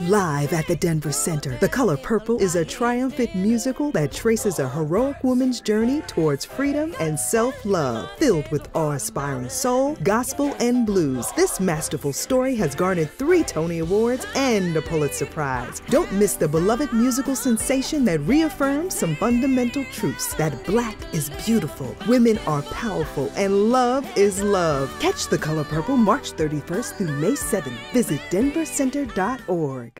Live at the Denver Center, The Color Purple is a triumphant musical that traces a heroic woman's journey towards freedom and self-love. Filled with awe-inspiring soul, gospel, and blues, this masterful story has garnered 3 Tony Awards and a Pulitzer Prize. Don't miss the beloved musical sensation that reaffirms some fundamental truths: that Black is beautiful, women are powerful, and love is love. Catch The Color Purple March 31st through May 7th. Visit denvercenter.org.